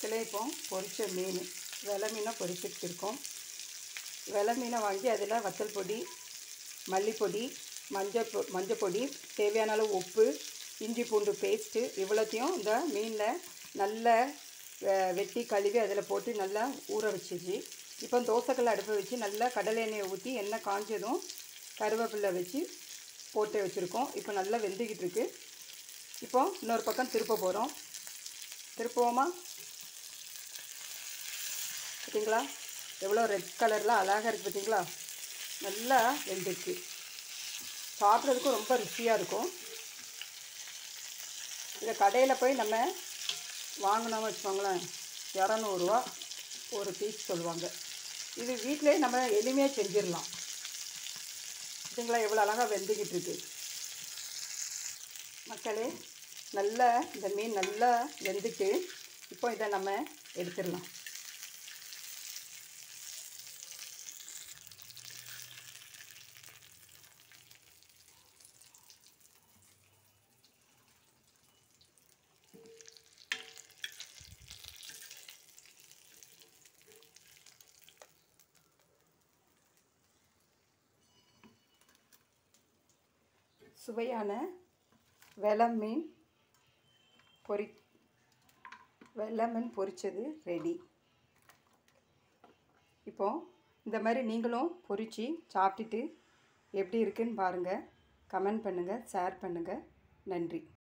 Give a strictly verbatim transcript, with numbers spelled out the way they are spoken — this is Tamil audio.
மக்களே, இப்போ பொரிச்ச மீன் வெலை மீனை பொரிச்சிட்டு இருக்கோம். வெலை மீனை வாங்கி அதில் வத்தல் பொடி, மல்லிப்பொடி, மஞ்சள் பொ மஞ்சள் பொடி, தேவையான அளவு உப்பு, இஞ்சி பூண்டு பேஸ்ட்டு இவ்வளோத்தையும் இந்த மீனில் நல்லா வெட்டி கழுவி அதில் போட்டு நல்லா ஊற வச்சிச்சு. இப்போ தோசைக்கல்லை அடுப்பை வச்சு நல்லா கடலை எண்ணெயை ஊற்றி எண்ணெய் காஞ்சதும் கருவேப்பிலை வச்சு போட்டு வச்சுருக்கோம். இப்போ நல்லா வெந்துக்கிட்டு இருக்குது. இப்போ இன்னொரு பக்கம் திருப்ப போகிறோம். திருப்புவோமா? பார்த்தீங்களா எவ்வளோ ரெட் கலரில் அழகாக இருக்குது பார்த்தீங்களா? நல்லா வெந்துருக்கு. சாப்பிட்றதுக்கும் ரொம்ப ருசியாக இருக்கும். இதை கடையில் போய் நம்ம வாங்கினோம்னு வச்சுக்கோங்களேன், இரநூறுவா ஒரு பீஸ் சொல்லுவாங்க. இது வீட்டிலே நம்ம எளிமையாக செஞ்சிடலாம். பார்த்தீங்களா எவ்வளோ அழகாக வெந்துக்கிட்டு இருக்குது மக்களே. நல்லா இந்த மீன் நல்லா வெந்துட்டு இப்போ இதை நம்ம எடுத்துடலாம். சுவையான வெலை மீன் பொரி வெலை மீன் பொரிச்சது ரெடி. இப்போது இந்த மாதிரி நீங்களும் பொரித்து சாப்பிட்டுட்டு எப்படி இருக்குன்னு பாருங்கள். கமெண்ட் பண்ணுங்கள், ஷேர் பண்ணுங்கள். நன்றி.